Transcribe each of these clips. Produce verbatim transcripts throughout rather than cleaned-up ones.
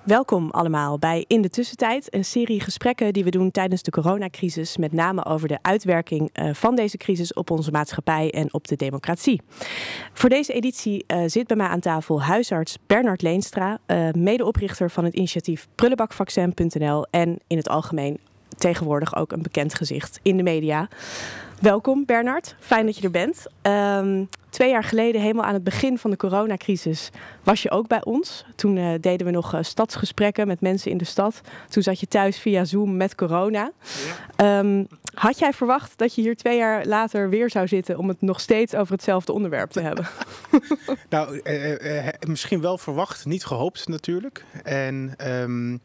Welkom allemaal bij In de Tussentijd, een serie gesprekken die we doen tijdens de coronacrisis, met name over de uitwerking uh, van deze crisis op onze maatschappij en op de democratie. Voor deze editie uh, zit bij mij aan tafel huisarts Bernard Leenstra, uh, medeoprichter van het initiatief prullenbakvaccin punt n l en in het algemeen tegenwoordig ook een bekend gezicht in de media. Welkom Bernard, fijn dat je er bent. Um, twee jaar geleden, helemaal aan het begin van de coronacrisis, was je ook bij ons. Toen uh, deden we nog uh, stadsgesprekken met mensen in de stad. Toen zat je thuis via Zoom met corona. Ja. Um, had jij verwacht dat je hier twee jaar later weer zou zitten om het nog steeds over hetzelfde onderwerp te hebben? Nou, uh, uh, misschien wel verwacht, niet gehoopt natuurlijk. En Um,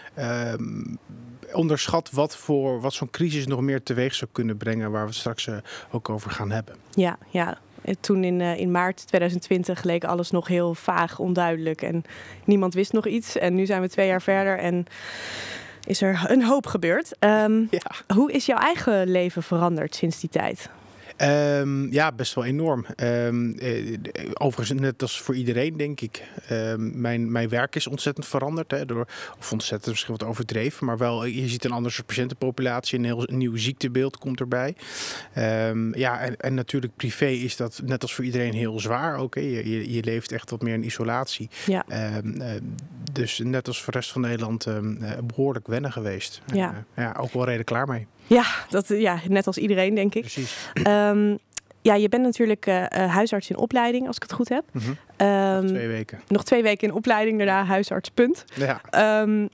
um, onderschat wat voor wat zo'n crisis nog meer teweeg zou kunnen brengen, waar we het straks uh, ook over gaan hebben. Ja, ja. Toen in, uh, in maart tweeduizend twintig leek alles nog heel vaag, onduidelijk en niemand wist nog iets. En nu zijn we twee jaar verder en is er een hoop gebeurd. Um, ja. Hoe is jouw eigen leven veranderd sinds die tijd? Um, ja, best wel enorm. Um, eh, overigens net als voor iedereen, denk ik. Um, mijn, mijn werk is ontzettend veranderd. Hè, door, of ontzettend misschien wat overdreven. Maar wel, je ziet een andere soort patiëntenpopulatie. Een heel een nieuw ziektebeeld komt erbij. Um, ja, en, en natuurlijk privé is dat net als voor iedereen heel zwaar. Ook, hè. Je, je, je leeft echt wat meer in isolatie. Ja. Um, uh, dus net als voor de rest van Nederland um, uh, behoorlijk wennen geweest. Ja. Uh, ja, ook wel reden klaar mee. Ja, dat, ja, net als iedereen, denk ik. Precies. Um, ja, je bent natuurlijk uh, huisarts in opleiding, als ik het goed heb. Mm-hmm. um, nog twee weken. Nog twee weken in opleiding, daarna huisarts, punt. Ja. Um,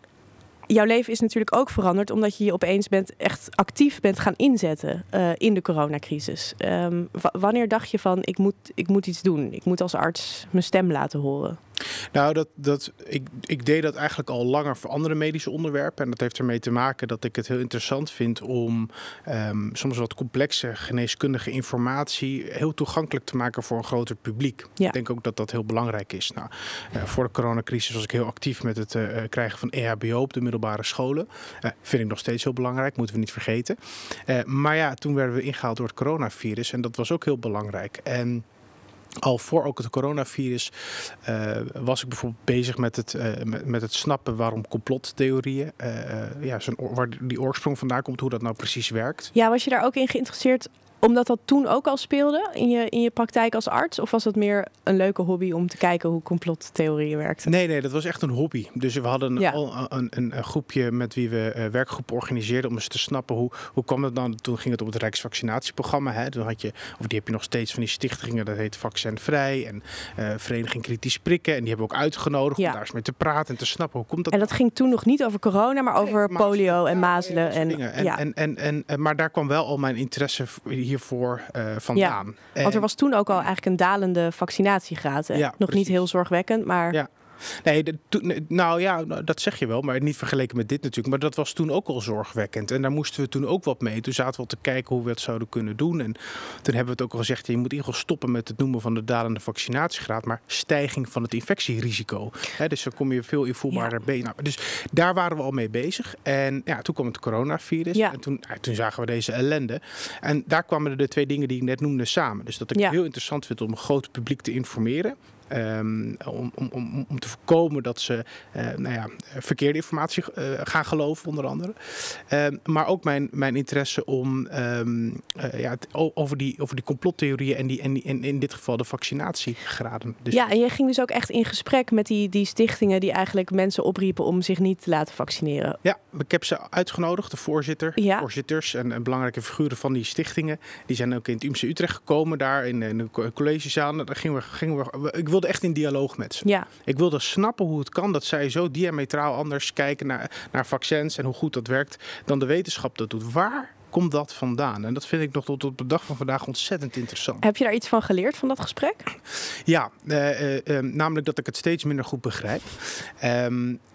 jouw leven is natuurlijk ook veranderd, omdat je je opeens bent echt actief bent gaan inzetten uh, in de coronacrisis. Um, w- wanneer dacht je van, ik moet, ik moet iets doen? Ik moet als arts mijn stem laten horen? Nou, dat, dat, ik, ik deed dat eigenlijk al langer voor andere medische onderwerpen. En dat heeft ermee te maken dat ik het heel interessant vind om um, soms wat complexe geneeskundige informatie heel toegankelijk te maken voor een groter publiek. Ja. Ik denk ook dat dat heel belangrijk is. Nou, uh, voor de coronacrisis was ik heel actief met het uh, krijgen van E H B O op de middelbare scholen. Uh, vind ik nog steeds heel belangrijk, moeten we niet vergeten. Uh, maar ja, toen werden we ingehaald door het coronavirus en dat was ook heel belangrijk. En al voor ook het coronavirus uh, was ik bijvoorbeeld bezig met het, uh, met, met het snappen waarom complottheorieën, uh, ja, zo'n, waar die oorsprong vandaan komt, hoe dat nou precies werkt. Ja, was je daar ook in geïnteresseerd omdat dat toen ook al speelde in je, in je praktijk als arts? Of was dat meer een leuke hobby om te kijken hoe complottheorieën werkten? Nee, nee, dat was echt een hobby. Dus we hadden ja. al een, een, een groepje met wie we uh, werkgroepen organiseerden om eens te snappen hoe, hoe kwam dat dan. Toen ging het op het Rijksvaccinatieprogramma. Hè. Toen had je, of die heb je nog steeds van die stichtingen, dat heet Vaccinvrij en uh, Vereniging Kritisch Prikken. En die hebben we ook uitgenodigd ja. om daar eens mee te praten en te snappen hoe komt dat. En dat ging toen nog niet over corona, maar over nee, polio en mazelen. Ja, en, en, ja. en, en, en, en, maar daar kwam wel al mijn interesse hiervoor uh, vandaan. Ja, en, want er was toen ook al eigenlijk een dalende vaccinatiegraad. Hè? Ja, nog precies. Niet heel zorgwekkend, maar... Ja. Nee, de, to, nou ja, dat zeg je wel, maar niet vergeleken met dit natuurlijk. Maar dat was toen ook al zorgwekkend. En daar moesten we toen ook wat mee. Toen zaten we al te kijken hoe we het zouden kunnen doen. En toen hebben we het ook al gezegd, je moet in ieder geval stoppen met het noemen van de dalende vaccinatiegraad, maar stijging van het infectierisico. He, dus dan kom je veel invoelbaarder ja. bij. Nou, dus daar waren we al mee bezig. En ja, toen kwam het coronavirus. Ja. En toen, ja, toen zagen we deze ellende. En daar kwamen de twee dingen die ik net noemde samen. Dus dat ik ja. het heel interessant vind om een groot publiek te informeren. Um, om, om, om te voorkomen dat ze uh, nou ja, verkeerde informatie uh, gaan geloven, onder andere. Um, maar ook mijn, mijn interesse om um, uh, ja, het, over, die, over die complottheorieën en, die, en, die, en in dit geval de vaccinatiegraden. Dus ja, en je ging dus ook echt in gesprek met die, die stichtingen die eigenlijk mensen opriepen om zich niet te laten vaccineren. Ja, ik heb ze uitgenodigd, de voorzitter, ja. voorzitters en, en belangrijke figuren van die stichtingen. Die zijn ook in het U M C Utrecht gekomen, daar in, in de collegezaal. Daar gingen we, gingen we, ik wilde echt in dialoog met ze. Ja. Ik wilde snappen hoe het kan dat zij zo diametraal anders kijken naar, naar vaccins en hoe goed dat werkt dan de wetenschap dat doet. Waar komt dat vandaan? En dat vind ik nog tot op de dag van vandaag ontzettend interessant. Heb je daar iets van geleerd van dat gesprek? Ja, uh, uh, uh, namelijk dat ik het steeds minder goed begrijp. Um,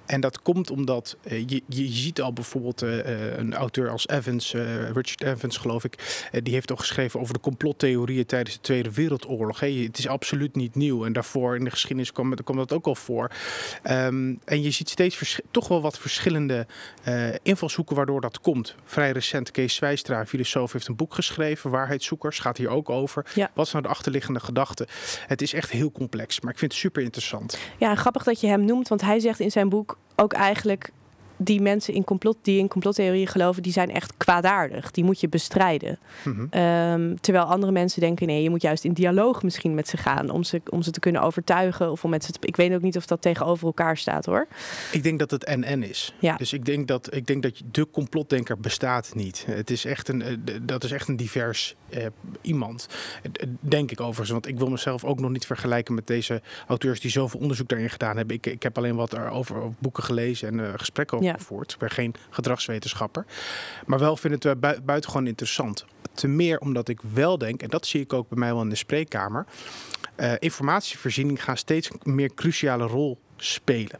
En dat komt omdat uh, je, je ziet al bijvoorbeeld uh, een auteur als Evans, uh, Richard Evans geloof ik, uh, die heeft al geschreven over de complottheorieën tijdens de Tweede Wereldoorlog. Hey, het is absoluut niet nieuw en daarvoor in de geschiedenis kwam, kwam dat ook al voor. Um, en je ziet steeds vers- toch wel wat verschillende uh, invalshoeken waardoor dat komt. Vrij recent, Kees Zwijstra, filosoof, heeft een boek geschreven, Waarheidszoekers, gaat hier ook over. Ja. Wat is nou de achterliggende gedachte? Het is echt heel complex, maar ik vind het super interessant. Ja, en grappig dat je hem noemt, want hij zegt in zijn boek ook eigenlijk die mensen in complot, die in complottheorieën geloven, die zijn echt kwaadaardig. Die moet je bestrijden. Mm-hmm. Um, terwijl andere mensen denken, nee, je moet juist in dialoog misschien met ze gaan om ze, om ze te kunnen overtuigen of om met ze te, ik weet ook niet of dat tegenover elkaar staat, hoor. Ik denk dat het en-en is. Ja. Dus ik denk dat ik denk dat de complotdenker bestaat niet. Het is echt een dat is echt een divers uh, iemand. Denk ik overigens, want ik wil mezelf ook nog niet vergelijken met deze auteurs die zoveel onderzoek daarin gedaan hebben. Ik, ik heb alleen wat erover over boeken gelezen en uh, gesprekken over. Ja. Voort. Ik ben geen gedragswetenschapper. Maar wel vind het uh, buitengewoon interessant. Te meer omdat ik wel denk, en dat zie ik ook bij mij wel in de spreekkamer, uh, informatievoorziening gaat steeds meer cruciale rol spelen.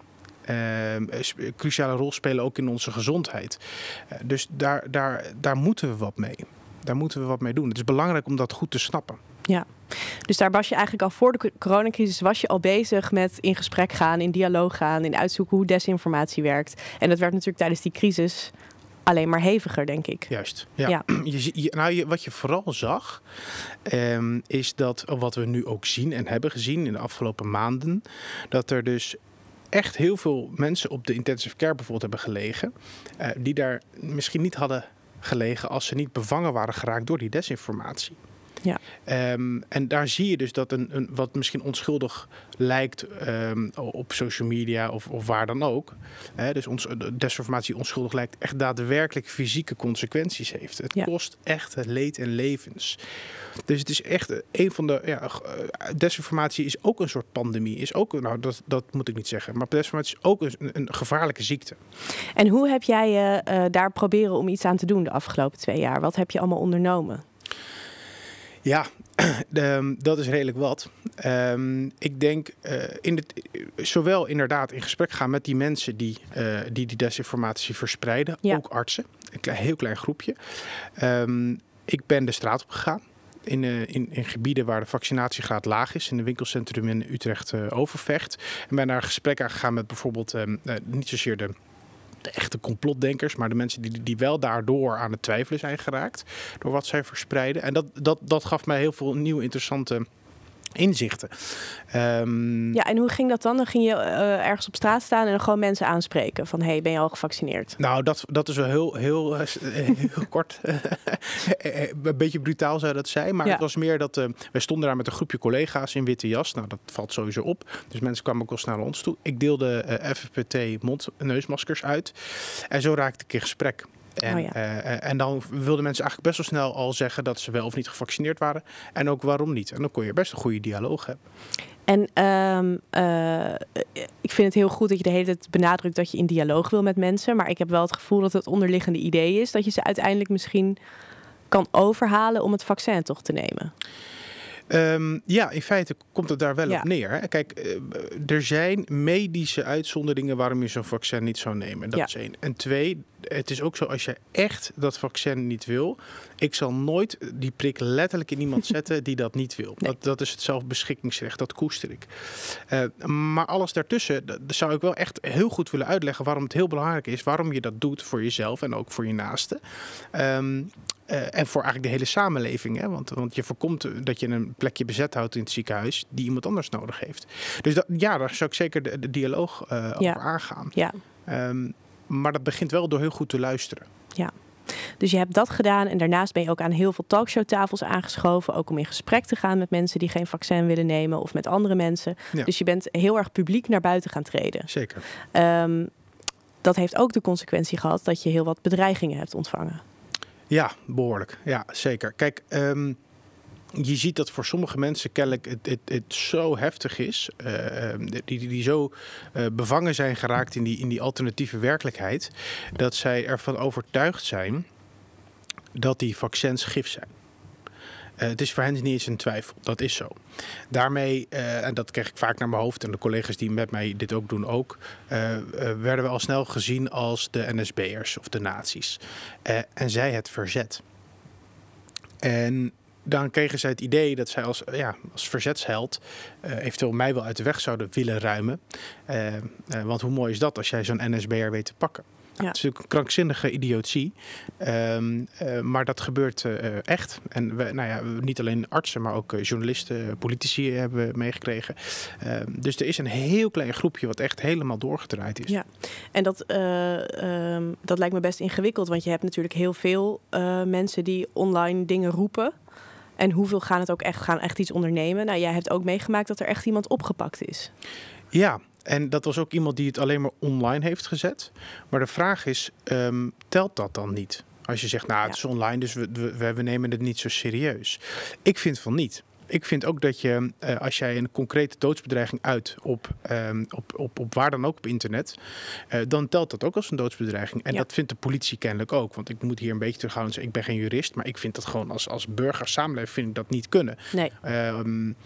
Uh, cruciale rol spelen ook in onze gezondheid. Uh, dus daar, daar, daar moeten we wat mee. Daar moeten we wat mee doen. Het is belangrijk om dat goed te snappen. Ja, dus daar was je eigenlijk al voor de coronacrisis was je al bezig met in gesprek gaan, in dialoog gaan, in uitzoeken hoe desinformatie werkt. En dat werd natuurlijk tijdens die crisis alleen maar heviger, denk ik. Juist. Ja. Ja. Je, je, nou, je, wat je vooral zag, um, is dat wat we nu ook zien en hebben gezien in de afgelopen maanden, dat er dus echt heel veel mensen op de intensive care bijvoorbeeld hebben gelegen, uh, die daar misschien niet hadden gelegen als ze niet bevangen waren geraakt door die desinformatie. Ja. Um, en daar zie je dus dat een, een wat misschien onschuldig lijkt um, op social media of, of waar dan ook. Hè, dus ons, desinformatie onschuldig lijkt echt daadwerkelijk fysieke consequenties heeft. Het ja. kost echt leed en levens. Dus het is echt een van de... Ja, desinformatie is ook een soort pandemie. Is ook, nou, dat, dat moet ik niet zeggen. Maar desinformatie is ook een, een gevaarlijke ziekte. En hoe heb jij je uh, daar proberen om iets aan te doen de afgelopen twee jaar? Wat heb je allemaal ondernomen? Ja, de, dat is redelijk wat. Um, ik denk uh, in het, zowel inderdaad in gesprek gaan met die mensen die uh, die, die desinformatie verspreiden. Ja. Ook artsen, een klein, heel klein groepje. Um, ik ben de straat op gegaan. In, uh, in, in gebieden waar de vaccinatiegraad laag is. In de winkelcentrum in Utrecht uh, Overvecht. En ben naar gesprek aangegaan met bijvoorbeeld um, uh, niet zozeer de... de echte complotdenkers, maar de mensen die, die wel daardoor aan het twijfelen zijn geraakt door wat zij verspreiden. En dat, dat, dat gaf mij heel veel nieuwe interessante inzichten. Um, ja, en hoe ging dat dan? Dan ging je uh, ergens op straat staan en dan gewoon mensen aanspreken van, hey, ben je al gevaccineerd? Nou, dat, dat is wel heel, heel, heel kort. Een beetje brutaal zou dat zijn, maar ja. Het was meer dat uh, wij stonden daar met een groepje collega's in witte jas. Nou, dat valt sowieso op. Dus mensen kwamen ook al snel naar ons toe. Ik deelde uh, F F P T mond- en neusmaskers uit. En zo raakte ik in gesprek. En, oh ja. uh, en dan wilden mensen eigenlijk best wel snel al zeggen dat ze wel of niet gevaccineerd waren. En ook waarom niet. En dan kon je best een goede dialoog hebben. En um, uh, ik vind het heel goed dat je de hele tijd benadrukt dat je in dialoog wil met mensen. Maar ik heb wel het gevoel dat het onderliggende idee is dat je ze uiteindelijk misschien kan overhalen om het vaccin toch te nemen. Um, ja, in feite komt het daar wel ja. op neer. Hè? Kijk, uh, er zijn medische uitzonderingen waarom je zo'n vaccin niet zou nemen. Dat ja. is één. En twee, het is ook zo als je echt dat vaccin niet wil. Ik zal nooit die prik letterlijk in iemand zetten die dat niet wil. Nee. Dat, dat is het zelfbeschikkingsrecht, dat koester ik. Uh, maar alles daartussen, dat zou ik wel echt heel goed willen uitleggen waarom het heel belangrijk is. Waarom je dat doet voor jezelf en ook voor je naasten. Um, Uh, en voor eigenlijk de hele samenleving. Hè? Want, want je voorkomt dat je een plekje bezet houdt in het ziekenhuis die iemand anders nodig heeft. Dus dat, ja, daar zou ik zeker de, de dialoog uh, ja. over aangaan. Ja. Um, maar dat begint wel door heel goed te luisteren. Ja. Dus je hebt dat gedaan en daarnaast ben je ook aan heel veel talkshowtafels aangeschoven. Ook om in gesprek te gaan met mensen die geen vaccin willen nemen of met andere mensen. Ja. Dus je bent heel erg publiek naar buiten gaan treden. Zeker. Um, dat heeft ook de consequentie gehad dat je heel wat bedreigingen hebt ontvangen. Ja, behoorlijk. Ja, zeker. Kijk, um, je ziet dat voor sommige mensen kennelijk het, het, het zo heftig is. Uh, die, die, die zo uh, bevangen zijn geraakt in die, in die alternatieve werkelijkheid. Dat zij ervan overtuigd zijn dat die vaccins gif zijn. Uh, het is voor hen niet eens een twijfel. Dat is zo. Daarmee, uh, en dat kreeg ik vaak naar mijn hoofd... en de collega's die met mij dit ook doen ook... Uh, uh, werden we al snel gezien als de N S B'ers of de nazi's. Uh, en zij het verzet. En dan kregen zij het idee dat zij als, ja, als verzetsheld... Uh, eventueel mij wel uit de weg zouden willen ruimen. Uh, uh, want hoe mooi is dat als jij zo'n N S B'er weet te pakken? Ja. Het is natuurlijk een krankzinnige idiotie, um, uh, maar dat gebeurt uh, echt. En we, nou ja, niet alleen artsen, maar ook uh, journalisten, politici hebben we meegekregen. Uh, dus er is een heel klein groepje wat echt helemaal doorgedraaid is. Ja, en dat, uh, um, dat lijkt me best ingewikkeld, want je hebt natuurlijk heel veel uh, mensen die online dingen roepen. En hoeveel gaan het ook echt, gaan echt iets ondernemen? Nou, jij hebt ook meegemaakt dat er echt iemand opgepakt is. Ja. En dat was ook iemand die het alleen maar online heeft gezet. Maar de vraag is, um, telt dat dan niet? Als je zegt, nou, het ja. is online, dus we, we, we nemen het niet zo serieus. Ik vind van niet. Ik vind ook dat je, uh, als jij een concrete doodsbedreiging uit op, um, op, op, op waar dan ook op internet, uh, dan telt dat ook als een doodsbedreiging. En ja. dat vindt de politie kennelijk ook. Want ik moet hier een beetje terughouden en zeggen, ik ben geen jurist, maar ik vind dat gewoon als, als burger, samenleving, vind ik dat niet kunnen. Nee. Um,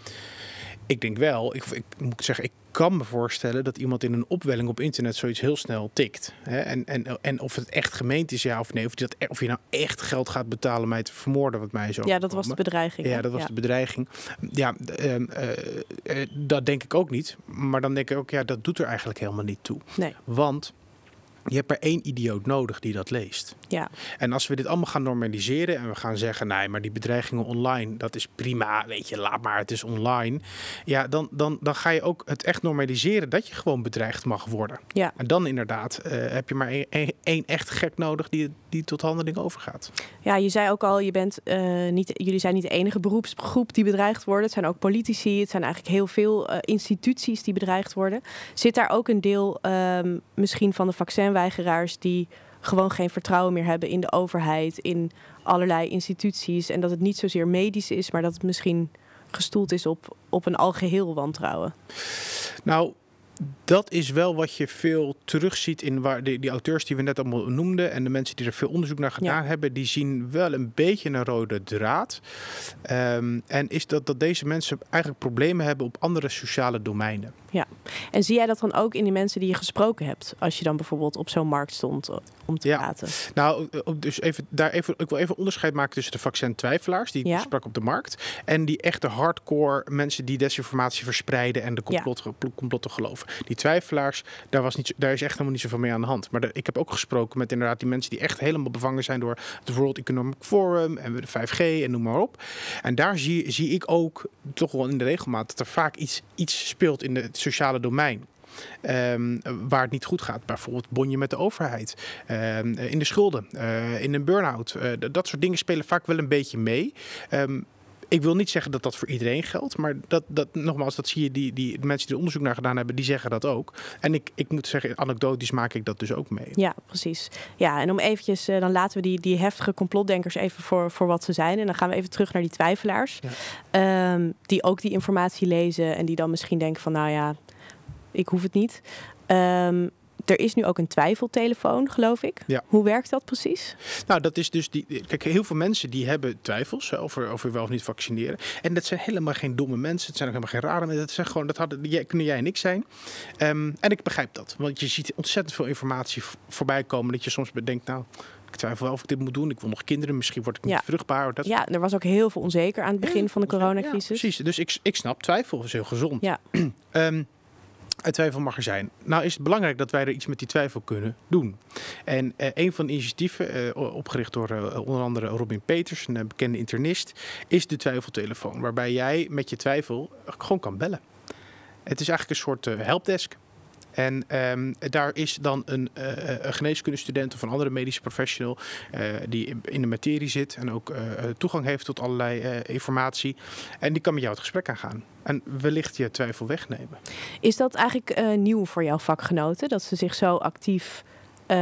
ik denk wel, ik, ik moet zeggen, ik kan me voorstellen dat iemand in een opwelling op internet zoiets heel snel tikt. Hè? En, en, en of het echt gemeend is, ja of nee. Of, dat, of je nou echt geld gaat betalen om mij te vermoorden, wat mij zo. Ja, dat was de bedreiging. Ja, dat was ja. de bedreiging. Ja, uh, uh, uh, dat denk ik ook niet. Maar dan denk ik ook, ja, dat doet er eigenlijk helemaal niet toe. Nee. Want je hebt maar één idioot nodig die dat leest. Ja. En als we dit allemaal gaan normaliseren en we gaan zeggen, nee, maar die bedreigingen online, dat is prima, weet je, laat maar, het is online. Ja, dan, dan, dan ga je ook het echt normaliseren dat je gewoon bedreigd mag worden. Ja. En dan inderdaad uh, heb je maar één, één, één echt gek nodig die, die tot handeling overgaat. Ja, je zei ook al, je bent, uh, niet, jullie zijn niet de enige beroepsgroep die bedreigd worden. Het zijn ook politici, het zijn eigenlijk heel veel uh, instituties die bedreigd worden. Zit daar ook een deel um, misschien van de vaccinweigeraars die gewoon geen vertrouwen meer hebben in de overheid, in allerlei instituties en dat het niet zozeer medisch is, maar dat het misschien gestoeld is op, op een algeheel wantrouwen? Nou, dat is wel wat je veel terugziet in waar die, die auteurs die we net allemaal noemden en de mensen die er veel onderzoek naar gedaan ja. hebben, die zien wel een beetje een rode draad. Um, en is dat, dat deze mensen eigenlijk problemen hebben op andere sociale domeinen. Ja, en zie jij dat dan ook in die mensen die je gesproken hebt, als je dan bijvoorbeeld op zo'n markt stond om te ja. praten? Nou, dus even, daar even, ik wil even onderscheid maken tussen de vaccintwijfelaars die ik ja. sprak op de markt en die echte hardcore mensen die desinformatie verspreiden en de complotten, ja. complotten geloven. Die twijfelaars, daar, was niet, daar is echt helemaal niet zoveel mee aan de hand. Maar de, ik heb ook gesproken met inderdaad die mensen die echt helemaal bevangen zijn door het World Economic Forum en de vijf G en noem maar op. En daar zie, zie ik ook toch wel in de regelmaat dat er vaak iets, iets speelt in het sociale domein. Um, waar het niet goed gaat. Bijvoorbeeld bonje met de overheid. Um, in de schulden. Uh, in een burn-out. Uh, dat soort dingen spelen vaak wel een beetje mee. Um, Ik wil niet zeggen dat dat voor iedereen geldt, maar dat, dat nogmaals, dat zie je, die, die mensen die er onderzoek naar gedaan hebben, die zeggen dat ook. En ik, ik moet zeggen, anekdotisch maak ik dat dus ook mee. Ja, precies. Ja, en om eventjes, uh, dan laten we die, die heftige complotdenkers even voor, voor wat ze zijn. En dan gaan we even terug naar die twijfelaars. Ja. Um, die ook die informatie lezen en die dan misschien denken van, nou ja, ik hoef het niet. Um, Er is nu ook een twijfeltelefoon, geloof ik. Ja. Hoe werkt dat precies? Nou, dat is dus die. Kijk, heel veel mensen die hebben twijfels over, over wel of niet vaccineren. En dat zijn helemaal geen domme mensen. Het zijn ook helemaal geen rare mensen. Dat zijn gewoon, dat hadden, jij, kunnen jij en ik zijn. Um, en ik begrijp dat. Want je ziet ontzettend veel informatie voorbij komen. Dat je soms bedenkt, nou, ik twijfel wel of ik dit moet doen. Ik wil nog kinderen. Misschien word ik niet ja. vruchtbaar. Dat ja, er was ook heel veel onzeker aan het begin ja, van de coronacrisis. Ja, precies. Dus ik, ik snap twijfel. Dat is heel gezond. Ja. um, Uit twijfel mag er zijn. Nou is het belangrijk dat wij er iets met die twijfel kunnen doen. En uh, een van de initiatieven, uh, opgericht door uh, onder andere Robin Peters, een uh, bekende internist, is de twijfeltelefoon. Waarbij jij met je twijfel gewoon kan bellen. Het is eigenlijk een soort uh, helpdesk. En um, daar is dan een, uh, een geneeskundestudent of een andere medische professional uh, die in de materie zit en ook uh, toegang heeft tot allerlei uh, informatie. En die kan met jou het gesprek aangaan. En wellicht je twijfel wegnemen. Is dat eigenlijk uh, nieuw voor jouw vakgenoten? Dat ze zich zo actief uh,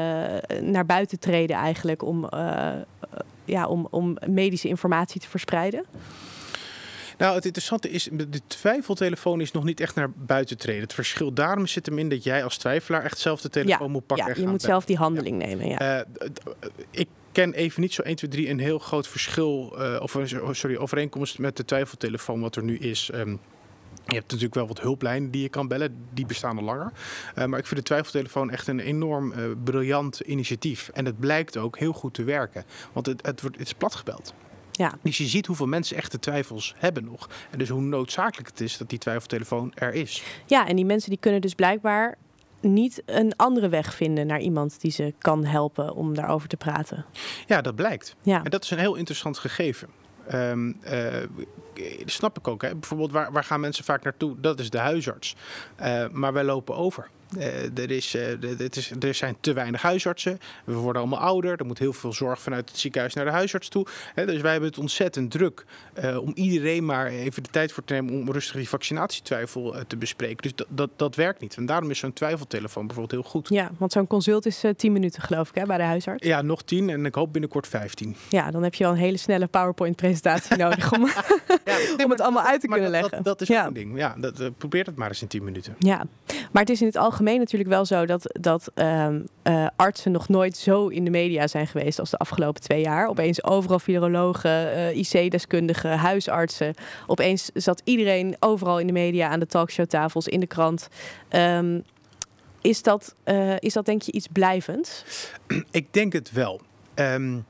naar buiten treden eigenlijk om, uh, ja, om, om medische informatie te verspreiden? Nou, het interessante is, de twijfeltelefoon is nog niet echt naar buiten treden. Het verschil daarom zit hem in dat jij als twijfelaar echt zelf de telefoon ja, moet pakken. Ja, en je gaan moet bellen. zelf die handeling ja. nemen. Ja. Uh, ik ken even niet zo één, twee, drie een heel groot verschil, uh, of sorry, overeenkomst met de twijfeltelefoon wat er nu is. Um, Je hebt natuurlijk wel wat hulplijnen die je kan bellen. Die bestaan al langer. Uh, maar ik vind de twijfeltelefoon echt een enorm uh, briljant initiatief. En het blijkt ook heel goed te werken. Want het, het, wordt, het is platgebeld. Ja. Dus je ziet hoeveel mensen echte twijfels hebben nog. En dus hoe noodzakelijk het is dat die twijfeltelefoon er is. Ja, en die mensen die kunnen dus blijkbaar niet een andere weg vinden naar iemand die ze kan helpen om daarover te praten. Ja, dat blijkt. Ja. En dat is een heel interessant gegeven. Um, uh, dat snap ik ook. Hè. Bijvoorbeeld, waar, waar gaan mensen vaak naartoe? Dat is de huisarts. Uh, maar wij lopen over. Uh, er, is, uh, het is, er zijn te weinig huisartsen. We worden allemaal ouder. Er moet heel veel zorg vanuit het ziekenhuis naar de huisarts toe. He, dus wij hebben het ontzettend druk uh, om iedereen maar even de tijd voor te nemen om rustig die vaccinatietwijfel uh, te bespreken. Dus dat, dat, dat werkt niet. En daarom is zo'n twijfeltelefoon bijvoorbeeld heel goed. Ja, want zo'n consult is uh, tien minuten geloof ik hè, bij de huisarts. Ja, nog tien en ik hoop binnenkort vijftien. Ja, dan heb je al een hele snelle PowerPoint-presentatie nodig om, ja, nee, om het allemaal uit te kunnen dat, leggen. Dat, dat is ja. een ding. Ja, dat, uh, probeer het maar eens in tien minuten. Ja, maar het is in het algemeen natuurlijk wel zo dat, dat um, uh, artsen nog nooit zo in de media zijn geweest als de afgelopen twee jaar. Opeens overal virologen, uh, I C-deskundigen, huisartsen. Opeens zat iedereen overal in de media aan de talkshowtafels, in de krant. Um, is, dat, uh, is dat denk je iets blijvends? Ik denk het wel. Um...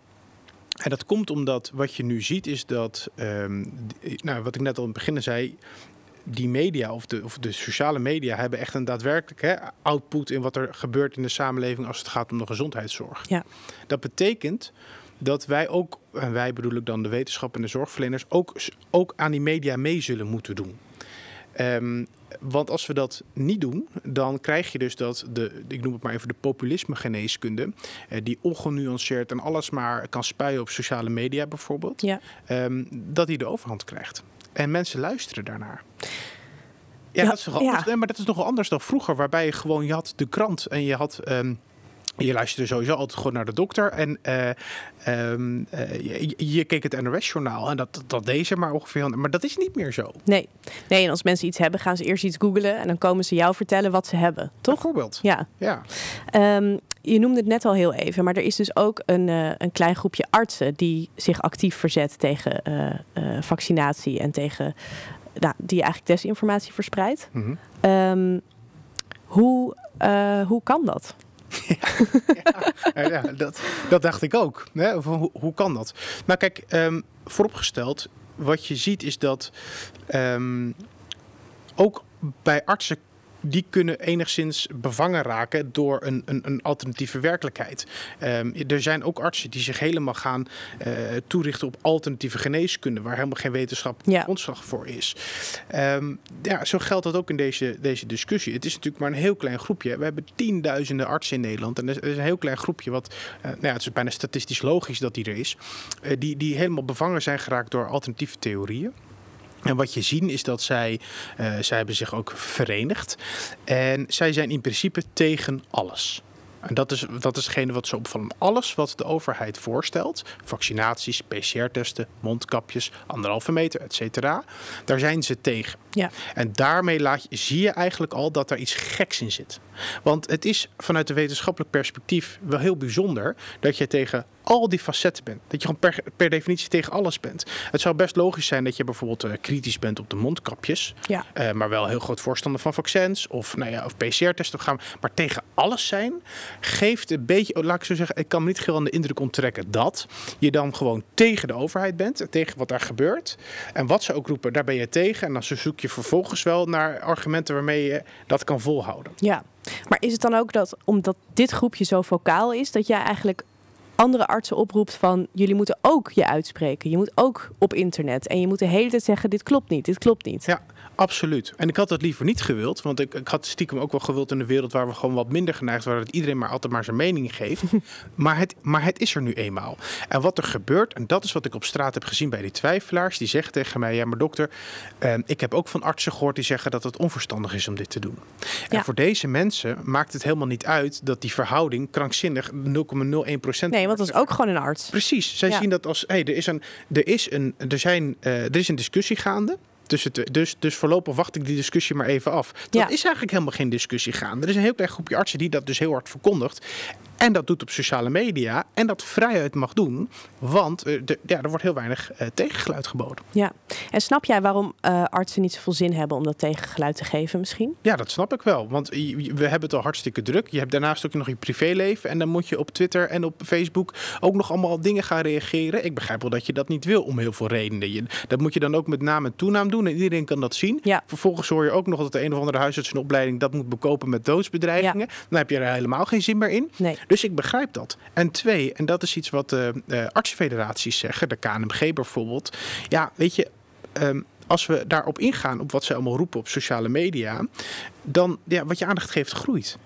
En dat komt omdat wat je nu ziet is dat, um, nou, wat ik net al in het begin zei, die media of de, of de sociale media hebben echt een daadwerkelijk hè, output in wat er gebeurt in de samenleving als het gaat om de gezondheidszorg. Ja. Dat betekent dat wij ook, en wij bedoel ik dan de wetenschap en de zorgverleners, ook, ook aan die media mee zullen moeten doen. Um, want als we dat niet doen, dan krijg je dus dat de, ik noem het maar even de populisme-geneeskunde, eh, die ongenuanceerd en alles maar kan spuien op sociale media bijvoorbeeld, ja. um, dat die de overhand krijgt. En mensen luisteren daarnaar. Ja, ja, dat is toch anders, ja. maar dat is nogal anders dan vroeger, waarbij je gewoon, je had de krant en je had... Um, Je luisterde sowieso altijd gewoon naar de dokter. En uh, um, uh, je, je keek het N O S-journaal. En dat, dat deed ze maar ongeveer. Maar dat is niet meer zo. Nee. nee, en als mensen iets hebben, gaan ze eerst iets googlen. En dan komen ze jou vertellen wat ze hebben. Toch? Bijvoorbeeld. Ja. ja. Um, je noemde het net al heel even. Maar er is dus ook een, uh, een klein groepje artsen die zich actief verzet tegen uh, uh, vaccinatie. En tegen nou, die eigenlijk desinformatie verspreidt. Mm-hmm. Um, hoe, uh, hoe kan dat? Ja, ja, ja dat, dat dacht ik ook. Hè? Hoe, hoe kan dat? Nou kijk, um, vooropgesteld, wat je ziet is dat um, ook bij artsen die kunnen enigszins bevangen raken door een, een, een alternatieve werkelijkheid. Um, er zijn ook artsen die zich helemaal gaan uh, toerichten op alternatieve geneeskunde, waar helemaal geen wetenschappelijke ja. grondslag voor is. Um, ja, zo geldt dat ook in deze, deze discussie. Het is natuurlijk maar een heel klein groepje. We hebben tienduizenden artsen in Nederland en er is een heel klein groepje wat, uh, nou ja, het is bijna statistisch logisch dat die er is, uh, die, die helemaal bevangen zijn geraakt door alternatieve theorieën. En wat je ziet is dat zij, uh, zij hebben zich ook verenigd. En zij zijn in principe tegen alles. En dat is, dat is hetgene wat zo opvallend. Alles wat de overheid voorstelt, vaccinaties, P C R-testen, mondkapjes, anderhalve meter, et cetera, daar zijn ze tegen. Ja. En daarmee laat je, zie je eigenlijk al dat er iets geks in zit. Want het is vanuit de wetenschappelijk perspectief wel heel bijzonder dat je tegen al die facetten bent. Dat je gewoon per, per definitie tegen alles bent. Het zou best logisch zijn dat je bijvoorbeeld uh, kritisch bent op de mondkapjes. Ja. Uh, maar wel heel groot voorstander van vaccins of, nou ja, of P C R-testen gaan. Maar tegen alles zijn geeft een beetje, laat ik zo zeggen, ik kan me niet heel aan de indruk onttrekken dat je dan gewoon tegen de overheid bent. Tegen wat daar gebeurt. En wat ze ook roepen, daar ben je tegen. En dan zoek je vervolgens wel naar argumenten waarmee je dat kan volhouden. Ja, maar is het dan ook dat, omdat dit groepje zo vocaal is, dat jij eigenlijk andere artsen oproept van, jullie moeten ook je uitspreken. Je moet ook op internet. En je moet de hele tijd zeggen, dit klopt niet, dit klopt niet. Ja, absoluut. En ik had dat liever niet gewild. Want ik, ik had stiekem ook wel gewild in een wereld waar we gewoon wat minder geneigd waren, dat iedereen maar altijd maar zijn mening geeft. maar, het, maar het is er nu eenmaal. En wat er gebeurt, en dat is wat ik op straat heb gezien bij die twijfelaars, die zeggen tegen mij, ja maar dokter, eh, ik heb ook van artsen gehoord die zeggen dat het onverstandig is om dit te doen. Ja. En voor deze mensen maakt het helemaal niet uit dat die verhouding krankzinnig nul komma nul één procent Nee, want dat is ook gewoon een arts. Precies. Zij ja. zien dat als, hey, er is een, er is een, er zijn, uh, er is een discussie gaande. Dus, het, dus, dus voorlopig wacht ik die discussie maar even af. Dat ja. is eigenlijk helemaal geen discussie gaande. Er is een heel klein groepje artsen die dat dus heel hard verkondigt. En dat doet op sociale media. En dat vrijuit mag doen. Want uh, de, ja, er wordt heel weinig uh, tegengeluid geboden. Ja. En snap jij waarom uh, artsen niet zoveel zin hebben om dat tegengeluid te geven misschien? Ja, dat snap ik wel. Want we hebben het al hartstikke druk. Je hebt daarnaast ook nog je privéleven. En dan moet je op Twitter en op Facebook ook nog allemaal dingen gaan reageren. Ik begrijp wel dat je dat niet wil om heel veel redenen. Je, dat moet je dan ook met naam en toenaam doen. En iedereen kan dat zien. Ja. Vervolgens hoor je ook nog dat de een of andere huisartsenopleiding dat moet bekopen met doodsbedreigingen. Ja. Dan heb je er helemaal geen zin meer in. Nee. Dus ik begrijp dat. En twee, en dat is iets wat de uh, artsenfederaties zeggen, de K N M G bijvoorbeeld. Ja, weet je, um, als we daarop ingaan, op wat ze allemaal roepen op sociale media, dan, ja, wat je aandacht geeft, groeit.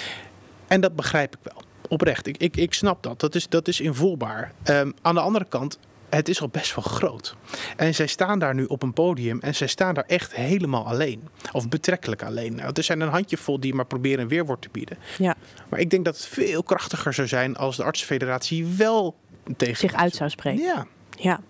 En dat begrijp ik wel. Oprecht. Ik, ik, ik snap dat. Dat is, dat is invoelbaar. Um, aan de andere kant, het is al best wel groot. En zij staan daar nu op een podium en zij staan daar echt helemaal alleen. Of betrekkelijk alleen. Nou, er zijn een handjevol die maar proberen een weerwoord te bieden. Ja. Maar ik denk dat het veel krachtiger zou zijn als de artsenfederatie wel tegen zich uit zou spreken. Ja. Ja.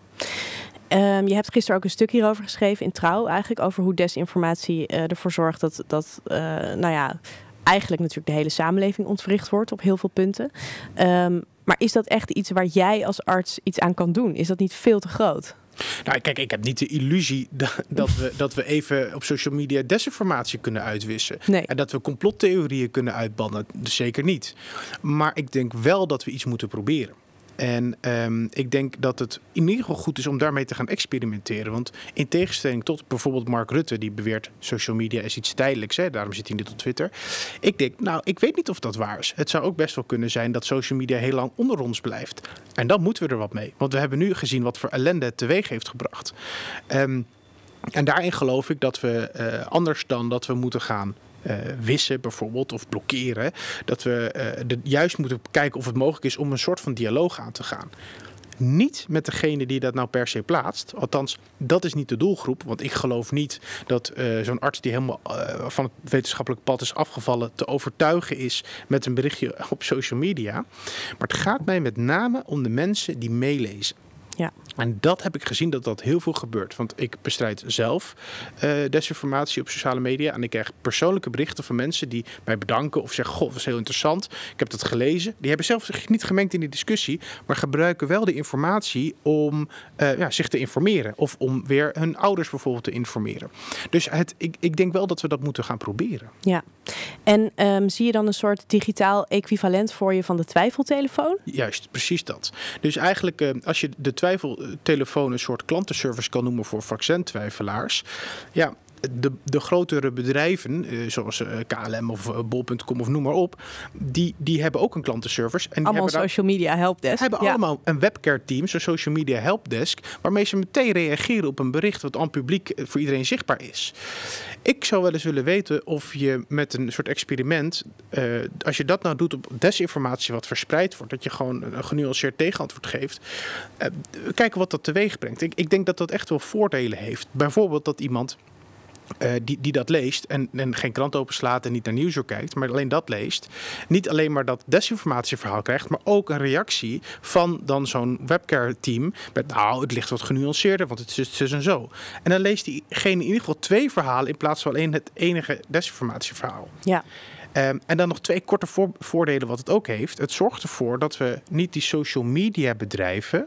Um, je hebt gisteren ook een stuk hierover geschreven in Trouw, eigenlijk over hoe desinformatie uh, ervoor zorgt dat, dat uh, nou ja, eigenlijk natuurlijk de hele samenleving ontwricht wordt op heel veel punten. Um, maar is dat echt iets waar jij als arts iets aan kan doen? Is dat niet veel te groot? Nou, kijk, ik heb niet de illusie dat, dat, we, dat we even op social media desinformatie kunnen uitwissen. Nee. En dat we complottheorieën kunnen uitbannen. Dus zeker niet. Maar ik denk wel dat we iets moeten proberen. En um, ik denk dat het in ieder geval goed is om daarmee te gaan experimenteren. Want in tegenstelling tot bijvoorbeeld Mark Rutte, die beweert social media is iets tijdelijks. Hè, daarom zit hij niet op Twitter. Ik denk, nou, ik weet niet of dat waar is. Het zou ook best wel kunnen zijn dat social media heel lang onder ons blijft. En dan moeten we er wat mee. Want we hebben nu gezien wat voor ellende het teweeg heeft gebracht. Um, en daarin geloof ik dat we uh, anders dan dat we moeten gaan Uh, wissen bijvoorbeeld of blokkeren. Dat we uh, de, juist moeten kijken of het mogelijk is om een soort van dialoog aan te gaan. Niet met degene die dat nou per se plaatst. Althans, dat is niet de doelgroep. Want ik geloof niet dat uh, zo'n arts die helemaal uh, van het wetenschappelijk pad is afgevallen te overtuigen is met een berichtje op social media. Maar het gaat mij met name om de mensen die meelezen. Ja. En dat heb ik gezien dat dat heel veel gebeurt. Want ik bestrijd zelf uh, desinformatie op sociale media. En ik krijg persoonlijke berichten van mensen die mij bedanken of zeggen, goh, dat was heel interessant. Ik heb dat gelezen. Die hebben zelf zich niet gemengd in die discussie, maar gebruiken wel de informatie om uh, ja, zich te informeren. Of om weer hun ouders bijvoorbeeld te informeren. Dus het, ik, ik denk wel dat we dat moeten gaan proberen. Ja. En um, zie je dan een soort digitaal equivalent voor je van de twijfeltelefoon? Juist, precies dat. Dus eigenlijk uh, als je de twijfeltelefoon een soort klantenservice kan noemen voor vaccintwijfelaars. Ja, de, de grotere bedrijven, uh, zoals uh, K L M of uh, bol punt com of noem maar op, die, die hebben ook een klantenservice. En die allemaal hebben social daar, media helpdesk. hebben ja. allemaal een webcare team, zo'n social media helpdesk, waarmee ze meteen reageren op een bericht wat aan publiek voor iedereen zichtbaar is. Ik zou wel eens willen weten of je met een soort experiment, uh, als je dat nou doet op desinformatie wat verspreid wordt, dat je gewoon een genuanceerd tegenantwoord geeft, uh, kijken wat dat teweeg brengt. Ik, ik denk dat dat echt wel voordelen heeft. Bijvoorbeeld dat iemand Uh, die, die dat leest en, en geen krant openslaat en niet naar Nieuwsuur kijkt, maar alleen dat leest, niet alleen maar dat desinformatieverhaal krijgt, maar ook een reactie van dan zo'n webcare-team met, nou, het ligt wat genuanceerder, want het is dus en zo. En dan leest diegene in ieder geval twee verhalen in plaats van alleen het enige desinformatieverhaal. Ja. Um, en dan nog twee korte voor- voordelen wat het ook heeft. Het zorgt ervoor dat we niet die social media bedrijven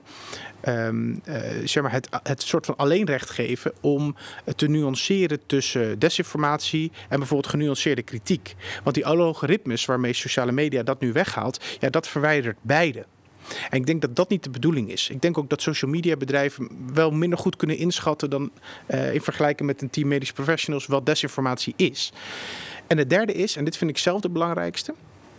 Um, uh, zeg maar het, het soort van alleenrecht geven om te nuanceren tussen desinformatie en bijvoorbeeld genuanceerde kritiek. Want die algoritmes waarmee sociale media dat nu weghaalt, ja, dat verwijdert beide. En ik denk dat dat niet de bedoeling is. Ik denk ook dat social media bedrijven wel minder goed kunnen inschatten dan uh, in vergelijking met een team medische professionals wat desinformatie is. En het derde is, en dit vind ik zelf de belangrijkste,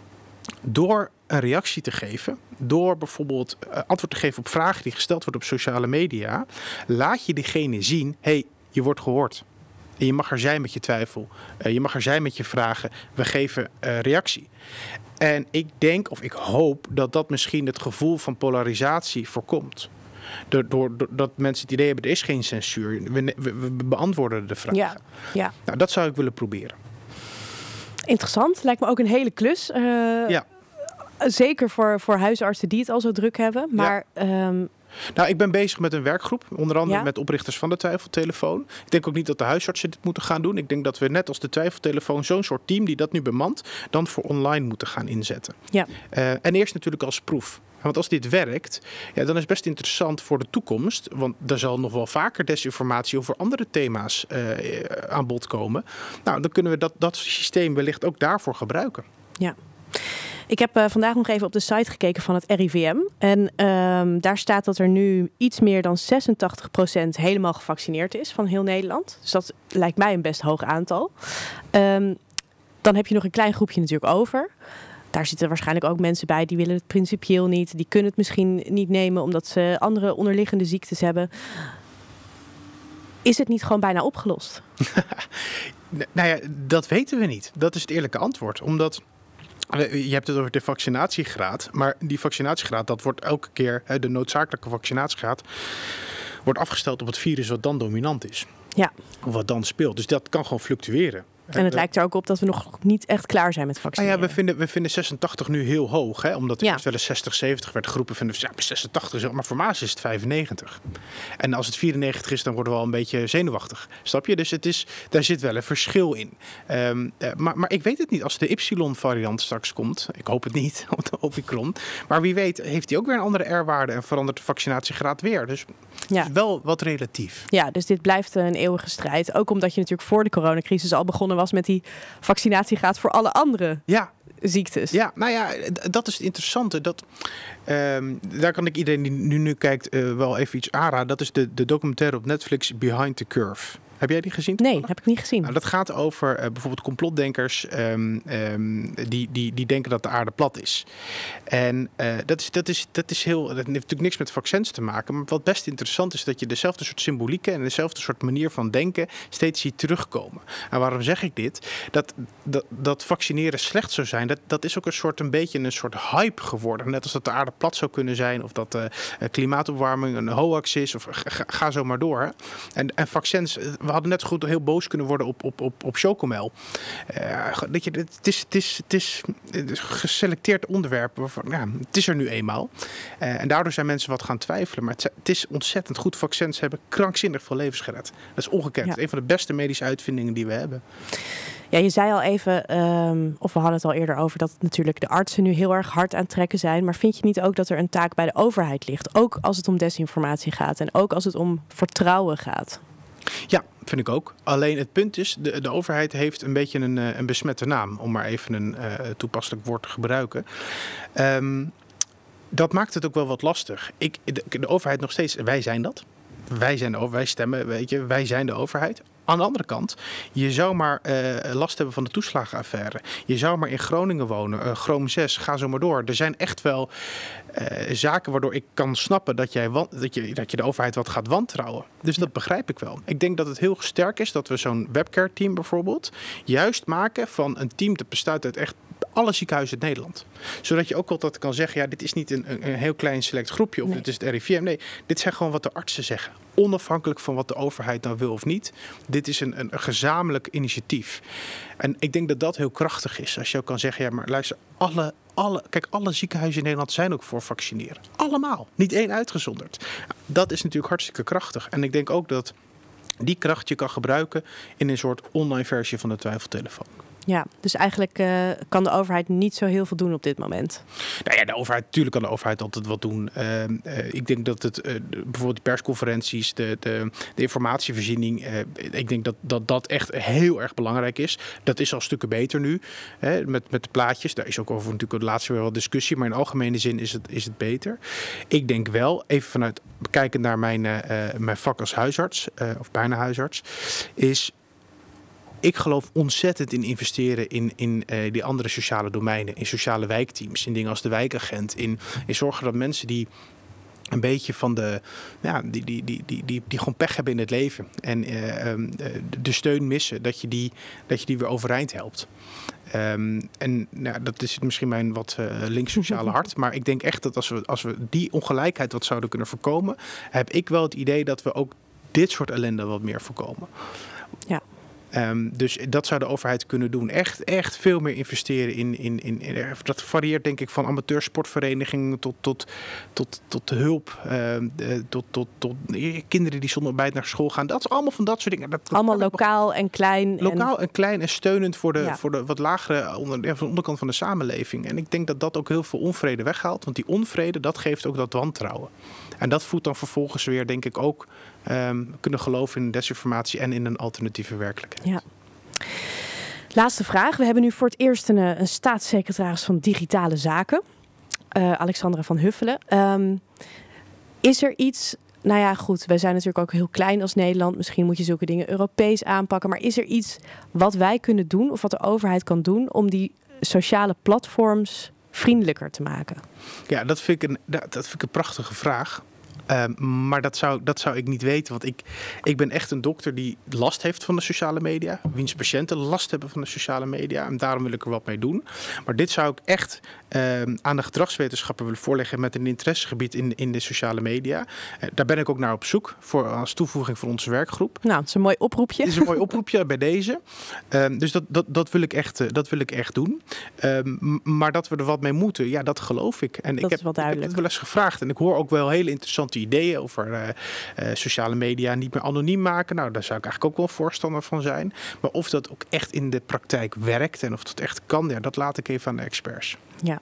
door een reactie te geven, door bijvoorbeeld uh, antwoord te geven op vragen die gesteld worden op sociale media, laat je diegene zien, hey, je wordt gehoord. En je mag er zijn met je twijfel. Uh, je mag er zijn met je vragen. We geven uh, reactie. En ik denk, of ik hoop, dat dat misschien het gevoel van polarisatie voorkomt. Doordat door, mensen het idee hebben, er is geen censuur. We, we, we beantwoorden de vragen. Ja, ja. Nou, dat zou ik willen proberen. Interessant. Lijkt me ook een hele klus. Uh, ja. zeker voor, voor huisartsen die het al zo druk hebben. Maar... Ja. Um, Nou, ik ben bezig met een werkgroep, onder andere ja? met oprichters van de Twijfeltelefoon. Ik denk ook niet dat de huisartsen dit moeten gaan doen. Ik denk dat we net als de Twijfeltelefoon zo'n soort team die dat nu bemant, dan voor online moeten gaan inzetten. Ja. Uh, en eerst natuurlijk als proef. Want als dit werkt, ja, dan is het best interessant voor de toekomst. Want er zal nog wel vaker desinformatie over andere thema's uh, aan bod komen. Nou, dan kunnen we dat, dat systeem wellicht ook daarvoor gebruiken. Ja. Ik heb uh, vandaag nog even op de site gekeken van het R I V M. En um, daar staat dat er nu iets meer dan zesentachtig procent helemaal gevaccineerd is van heel Nederland. Dus dat lijkt mij een best hoog aantal. Um, dan heb je nog een klein groepje natuurlijk over. Daar zitten waarschijnlijk ook mensen bij die willen het principieel niet. Die kunnen het misschien niet nemen omdat ze andere onderliggende ziektes hebben. Is het niet gewoon bijna opgelost? Nou ja, dat weten we niet. Dat is het eerlijke antwoord. Omdat... Je hebt het over de vaccinatiegraad, maar die vaccinatiegraad, dat wordt elke keer, de noodzakelijke vaccinatiegraad, wordt afgesteld op het virus wat dan dominant is. Ja. Of wat dan speelt. Dus dat kan gewoon fluctueren. En het lijkt er ook op dat we nog niet echt klaar zijn met vaccineren. Ah ja, we vinden, we vinden zesentachtig nu heel hoog. Hè? Omdat er ja. eerst wel eens zestig, zeventig werd geroepen. Vinden we, ja, zesentachtig, maar voor Maas is het vijfennegentig. En als het vierennegentig is, dan worden we al een beetje zenuwachtig. Snap je? Dus het is, daar zit wel een verschil in. Um, uh, maar, maar ik weet het niet. Als de Y-variant straks komt, ik hoop het niet, op de Omicron. Maar wie weet heeft hij ook weer een andere R-waarde en verandert de vaccinatiegraad weer. Dus ja. het is wel wat relatief. Ja, dus dit blijft een eeuwige strijd. Ook omdat je natuurlijk voor de coronacrisis al begonnen was met die vaccinatiegraad voor alle andere ja. ziektes. Ja, nou ja, dat is het interessante. Dat, um, daar kan ik iedereen die nu, nu kijkt uh, wel even iets aanraden. Dat is de, de documentaire op Netflix Behind the Curve. Heb jij die gezien? Nee, heb ik niet gezien. Nou, dat gaat over uh, bijvoorbeeld complotdenkers um, um, die, die, die denken dat de aarde plat is. En uh, dat, is, dat, is, dat is heel. Dat heeft natuurlijk niks met vaccins te maken. Maar wat best interessant is dat je dezelfde soort symbolieken en dezelfde soort manier van denken steeds ziet terugkomen. En waarom zeg ik dit? Dat, dat, dat vaccineren slecht zou zijn, dat, dat is ook een soort een beetje een soort hype geworden. Net als dat de aarde plat zou kunnen zijn, of dat uh, klimaatopwarming een hoax is, of ga, ga zo maar door. Hè? En, en vaccins. We hadden net goed heel boos kunnen worden op, op, op, op Chocomel. Uh, dat je, het, is, het, is, het, is, het is een geselecteerd onderwerp. Waarvan, ja, het is er nu eenmaal. Uh, en daardoor zijn mensen wat gaan twijfelen. Maar het, het is ontzettend goed. Vaccins hebben krankzinnig veel levens gered. Dat is ongekend. Ja. Een van de beste medische uitvindingen die we hebben. Ja, je zei al even, um, of we hadden het al eerder over, dat natuurlijk de artsen nu heel erg hard aan het trekken zijn. Maar vind je niet ook dat er een taak bij de overheid ligt? Ook als het om desinformatie gaat en ook als het om vertrouwen gaat. Ja, vind ik ook. Alleen het punt is, de, de overheid heeft een beetje een, een besmette naam, om maar even een uh, toepasselijk woord te gebruiken. Um, dat maakt het ook wel wat lastig. Ik, de, de overheid nog steeds, wij zijn dat. Wij zijn de overheid, wij stemmen, weet je, wij zijn de overheid. Aan de andere kant, je zou maar uh, last hebben van de toeslagenaffaire. Je zou maar in Groningen wonen, uh, Chroom zes, ga zo maar door. Er zijn echt wel uh, zaken waardoor ik kan snappen dat, jij wan- dat, je, dat je de overheid wat gaat wantrouwen. Dus dat begrijp ik wel. Ik denk dat het heel sterk is dat we zo'n webcare team bijvoorbeeld juist maken van een team dat bestaat uit echt alle ziekenhuizen in Nederland. Zodat je ook altijd kan zeggen, ja, dit is niet een, een heel klein select groepje of nee. Dit is het R I V M. Nee, dit zijn gewoon wat de artsen zeggen. Onafhankelijk van wat de overheid nou wil of niet. Dit is een, een, een gezamenlijk initiatief. En ik denk dat dat heel krachtig is. Als je ook kan zeggen, ja, maar luister, alle, alle, kijk, alle ziekenhuizen in Nederland zijn ook voor vaccineren. Allemaal. Niet één uitgezonderd. Dat is natuurlijk hartstikke krachtig. En ik denk ook dat die kracht je kan gebruiken in een soort online versie van de Twijfeltelefoon. Ja, dus eigenlijk uh, kan de overheid niet zo heel veel doen op dit moment. Nou ja, de overheid, natuurlijk kan de overheid altijd wat doen. Uh, uh, ik denk dat het uh, bijvoorbeeld de persconferenties, de, de, de informatievoorziening, uh, ik denk dat, dat dat echt heel erg belangrijk is. Dat is al stukken beter nu, hè, met, met de plaatjes. Daar is ook over natuurlijk de laatste weer wel discussie, maar in algemene zin is het, is het beter. Ik denk wel, even vanuit kijken naar mijn, uh, mijn vak als huisarts, uh, of bijna huisarts, is... Ik geloof ontzettend in investeren in, in uh, die andere sociale domeinen. In sociale wijkteams, in dingen als de wijkagent. In, in zorgen dat mensen die een beetje van de... Ja, die, die, die, die, die, die gewoon pech hebben in het leven. En uh, um, de steun missen, dat je die, dat je die weer overeind helpt. Um, en nou, dat is misschien mijn wat uh, links-sociale hart. Maar ik denk echt dat als we, als we die ongelijkheid wat zouden kunnen voorkomen... heb ik wel het idee dat we ook dit soort ellende wat meer voorkomen. Ja. Um, dus dat zou de overheid kunnen doen. Echt, echt veel meer investeren in, in, in, in dat varieert denk ik van amateursportverenigingen tot, tot, tot, tot de hulp, uh, tot, tot, tot kinderen die zonder ontbijt naar school gaan. Dat is allemaal van dat soort dingen. Dat, allemaal lokaal en klein. Lokaal en, en klein en steunend voor de, ja. voor de wat lagere onder, ja, van de onderkant van de samenleving. En ik denk dat dat ook heel veel onvrede weghaalt. Want die onvrede, dat geeft ook dat wantrouwen. En dat voedt dan vervolgens weer, denk ik, ook um, kunnen geloven in desinformatie en in een alternatieve werkelijkheid. Ja. Laatste vraag. We hebben nu voor het eerst een, een staatssecretaris van Digitale Zaken. Uh, Alexandra van Huffelen. Um, is er iets... Nou ja, goed, wij zijn natuurlijk ook heel klein als Nederland. Misschien moet je zulke dingen Europees aanpakken. Maar is er iets wat wij kunnen doen of wat de overheid kan doen om die sociale platforms vriendelijker te maken? Ja, dat vind ik een, dat vind ik een prachtige vraag. Uh, maar dat zou, dat zou ik niet weten. Want ik, ik ben echt een dokter die last heeft van de sociale media. Wiens patiënten last hebben van de sociale media. En daarom wil ik er wat mee doen. Maar dit zou ik echt uh, aan de gedragswetenschapper willen voorleggen met een interessegebied in, in de sociale media. Uh, daar ben ik ook naar op zoek voor, als toevoeging voor onze werkgroep. Nou, het is een mooi oproepje. Het is een mooi oproepje bij deze. Uh, dus dat, dat, dat, wil ik echt, uh, dat wil ik echt doen. Uh, maar dat we er wat mee moeten, ja, dat geloof ik. En dat ik heb, is wel duidelijk. Ik heb het wel eens gevraagd. En ik hoor ook wel hele interessante ideeën over uh, uh, sociale media niet meer anoniem maken. Nou, daar zou ik eigenlijk ook wel voorstander van zijn. Maar of dat ook echt in de praktijk werkt en of dat echt kan, ja, dat laat ik even aan de experts. Ja,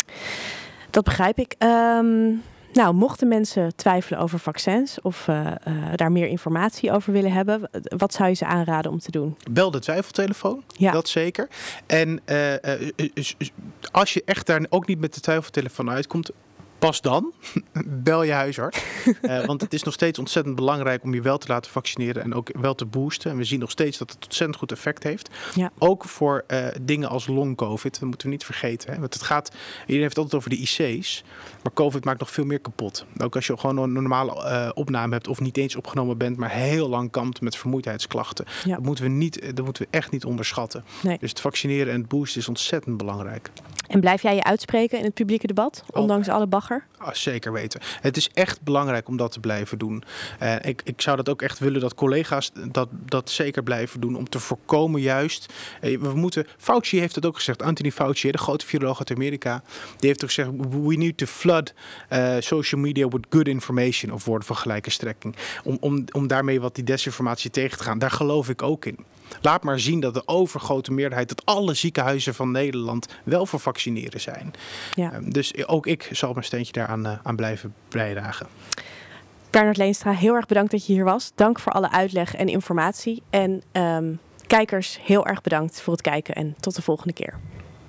dat begrijp ik. Um, nou, mochten mensen twijfelen over vaccins of uh, uh, daar meer informatie over willen hebben, wat zou je ze aanraden om te doen? Bel de twijfeltelefoon, ja. Dat zeker. En uh, uh, als je echt daar ook niet met de twijfeltelefoon uitkomt, pas dan, bel je huisarts. uh, want het is nog steeds ontzettend belangrijk om je wel te laten vaccineren en ook wel te boosten. En we zien nog steeds dat het ontzettend goed effect heeft. Ja. Ook voor uh, dingen als long-covid, dat moeten we niet vergeten. Hè? Want het gaat, iedereen heeft het altijd over de I C's, maar covid maakt nog veel meer kapot. Ook als je gewoon een normale uh, opname hebt of niet eens opgenomen bent, maar heel lang kampt met vermoeidheidsklachten. Ja. Dat moeten we niet, dat moeten we echt niet onderschatten. Nee. Dus het vaccineren en het boosten is ontzettend belangrijk. En blijf jij je uitspreken in het publieke debat, ondanks oh. alle bagger? Ah, zeker weten. Het is echt belangrijk om dat te blijven doen. Uh, ik, ik zou dat ook echt willen dat collega's dat, dat zeker blijven doen. Om te voorkomen juist. Uh, we moeten, Fauci heeft het ook gezegd. Anthony Fauci, de grote viroloog uit Amerika. Die heeft ook gezegd, we need to flood uh, social media with good information. Of woorden van gelijke strekking. Om, om, om daarmee wat die desinformatie tegen te gaan. Daar geloof ik ook in. Laat maar zien dat de overgrote meerderheid, dat alle ziekenhuizen van Nederland wel voor vaccineren zijn. Ja. Um, dus ook ik zal mijn steentje daaraan uh, aan blijven bijdragen. Bernard Leenstra, heel erg bedankt dat je hier was. Dank voor alle uitleg en informatie. En um, kijkers, heel erg bedankt voor het kijken en tot de volgende keer.